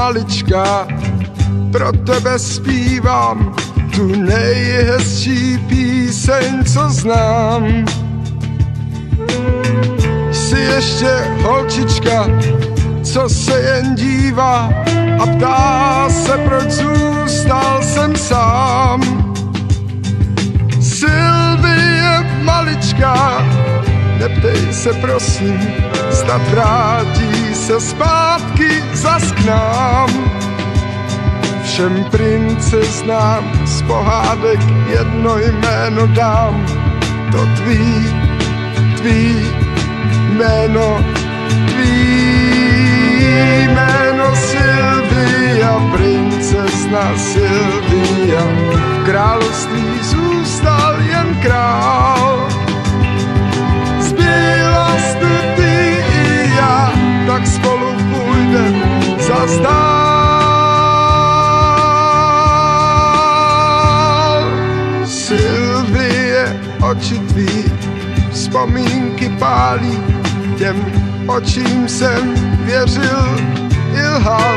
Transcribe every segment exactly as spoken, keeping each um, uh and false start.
malička, pro tebe zpívám tu nejhezčí píseň, co znám. Jsi ještě holčička, co se jen dívá a ptá se, proč zůstal jsem sám. Sylvie malička, neptej se prosím, zda vrátí se zpátky zas k nám. Všem princeznám z pohádek jedno jméno dám, to tvý, tvý jméno, tvý jméno Sylvia, princezna Sylvia. V království zůstal jen král, zbyla tu ty i já, tak spolu půjdem zas dál. Sylvie, oči tvý vzpomínky pálí, těm očím jsem věřil i lhal.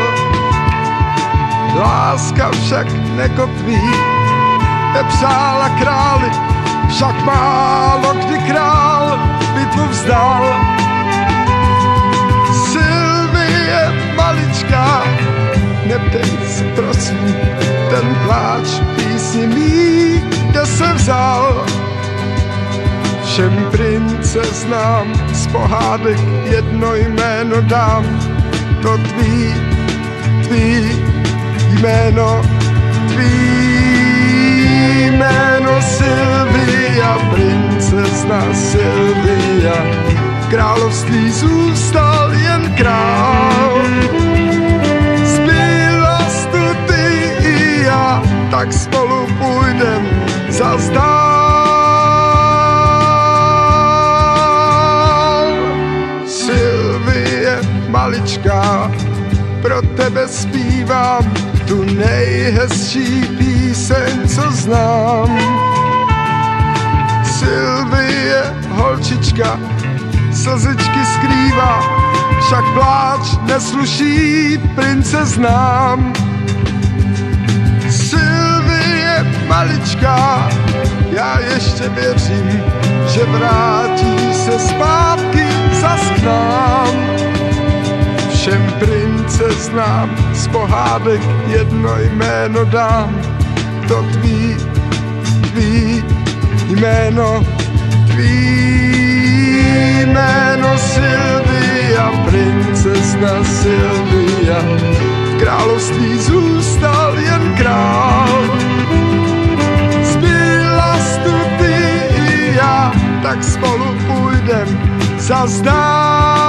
Láska však nekotví, nepřála králi, však málo kdy král bitvu vzdal. Sylvie malička, neptej se prosím, ten pláč písni mý, kde se vzal. Všem princeznám z pohádek jedno jméno dám, to tvý, tvý jméno, tvý jméno Sylvia, princezna Sylvia. V království zůstal jen král, zbyla tu ty i já, tak spolu půjdem zas dál. Sylvie malička, pro tebe zpívám tu nejhezčí píseň, co znám. Sylvie, holčička, slzičky skrývá, však pláč nesluší princeznám. Sylvie, malička, já ještě věřím, že vrátí se zpátky zas k nám. Všem princeznám z pohádek jedno jméno dám, to tvý, tvý jméno, tvý jméno Sylvia, princezna Sylvia. V království zůstal jen král, zbyla tu ty i já, tak spolu půjdem zas dál.